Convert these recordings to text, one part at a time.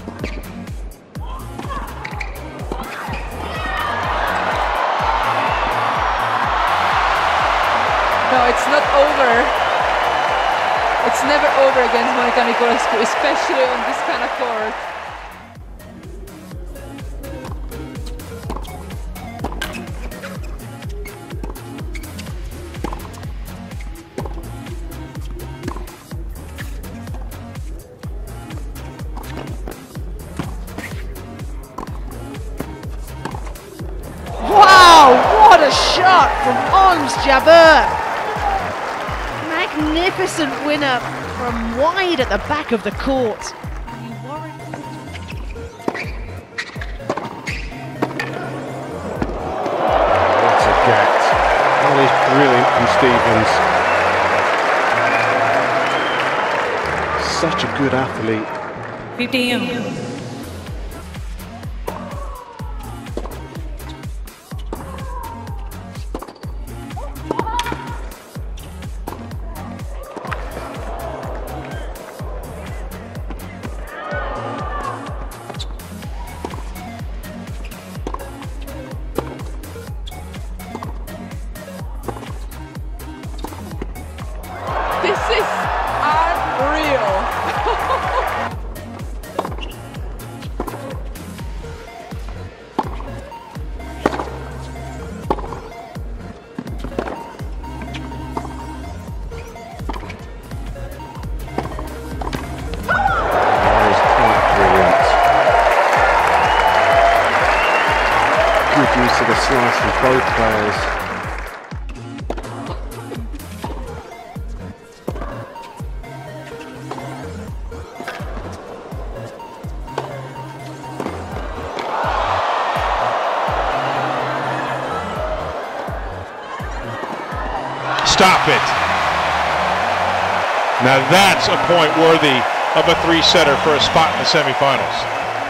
No, it's not over. It's never over against Monica Niculescu, especially on this kind of court. Wow, what a shot from Ons Jabeur! Magnificent winner from wide at the back of the court. What a get. That is brilliant from Stevens. Such a good athlete. 15. This is unreal. That is quite brilliant. Good use of the slice from both players. Stop it. Now that's a point worthy of a three-setter for a spot in the semifinals.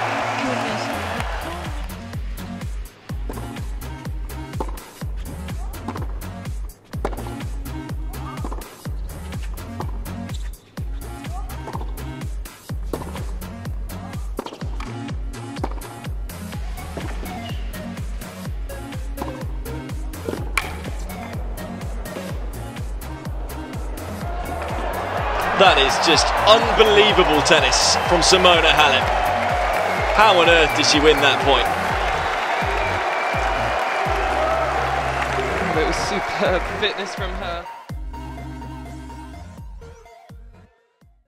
That is just unbelievable tennis from Simona Halep. How on earth did she win that point? It was superb fitness from her.